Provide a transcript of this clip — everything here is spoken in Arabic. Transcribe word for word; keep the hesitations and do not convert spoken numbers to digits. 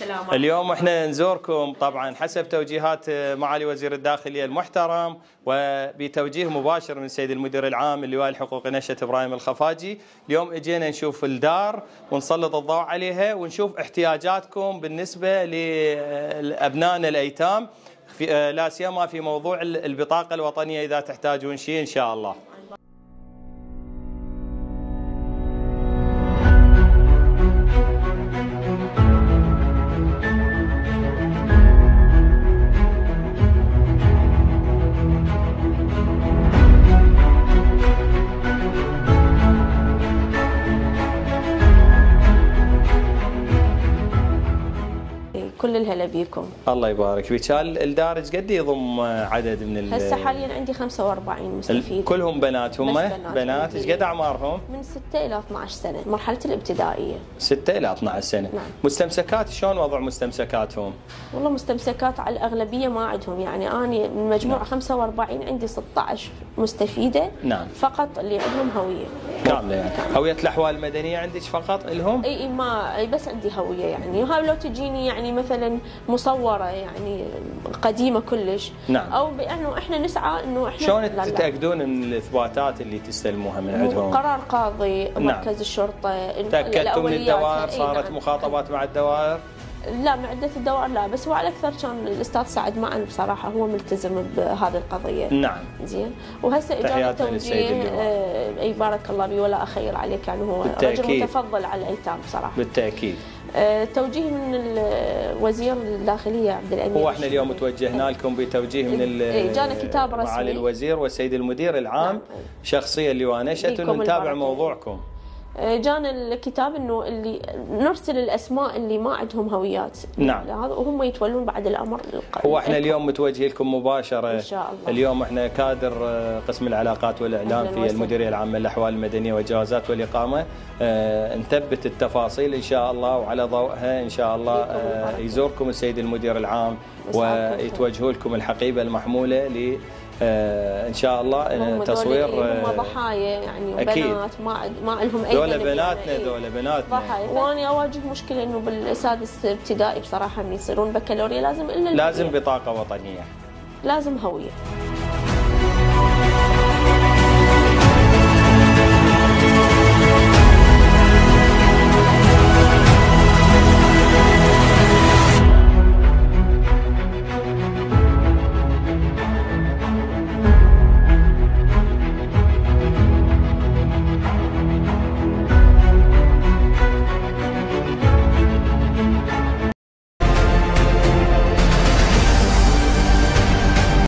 السلامة. اليوم احنا نزوركم طبعا حسب توجيهات معالي وزير الداخلية المحترم وبتوجيه مباشر من السيد المدير العام اللواء الحقوق نشأة ابراهيم الخفاجي. اليوم اجينا نشوف الدار ونسلط الضوء عليها ونشوف احتياجاتكم بالنسبة لأبنائنا الأيتام، في لا سيما في موضوع البطاقة الوطنية إذا تحتاجون شيء إن شاء الله. كل الهلا بيكم. الله يبارك فيك. الدار ايش قد يضم عدد من ال هسه حاليا عندي خمسة وأربعين مستفيد. كلهم بنات هم؟ بنات. بنات. ايش قد اعمارهم؟ من ستة إلى اثني عشر سنة، مرحلة الابتدائية. ستة إلى اثني عشر سنة. نعم. مستمسكات شلون وضع مستمسكاتهم؟ والله مستمسكات على الأغلبية ما عندهم، يعني أنا من مجموعة نعم. خمسة وأربعين عندي ستة عشر مستفيدة. نعم. فقط اللي عندهم هوية كاملة يعني. هوية الأحوال المدنية عندك فقط لهم؟ اي اي ما بس عندي هوية يعني، هاي لو تجيني يعني مثلا مصورة يعني قديمة كلش. نعم. او بانه احنا نسعى انه احنا شلون تتاكدون من الاثباتات اللي تستلموها من عندهم؟ قرار قاضي، مركز نعم. الشرطة. تاكدتم من الدوائر؟ صارت نعم. مخاطبات مع الدوائر؟ لا معدة الدوائر لا، بس هو على اكثر كان الاستاذ سعد معن بصراحة، هو ملتزم بهذه القضية. نعم. زين. وهسه اجاني توجيه آه اي بارك الله بي ولا اخير عليك، يعني هو بالتأكيد. رجل متفضل على الايتام بصراحة. بالتاكيد. آه توجيه من وزير الداخلية عبد الامين. هو احنا اليوم توجهنا لكم بتوجيه من جانا كتاب رسمي معالي الوزير والسيد المدير العام. نعم. شخصيا اللواء نشأة انه نتابع موضوعكم. جانا الكتاب انه اللي نرسل الاسماء اللي ما عندهم هويات. نعم. هذا وهم يتولون بعد الامر. هو احنا اليوم متوجه لكم مباشره ان شاء الله. اليوم احنا كادر قسم العلاقات والاعلام في وسهل. المديريه العامه للاحوال المدنيه والجوازات والاقامه. اه نثبت التفاصيل ان شاء الله، وعلى ضوءها ان شاء الله اه يزوركم السيد المدير العام ويتوجهوا لكم الحقيبه المحموله ل آه ان شاء الله هم تصوير. هم ضحايا يعني، أكيد. بنات ما ما لهم اي دول بناتنا يعني. دول بناتنا ضحايا. وانا اواجه مشكله انه بالسادس ابتدائي بصراحه من يصيرون بكالوريا لازم الا لازم بطاقه وطنيه، لازم هويه.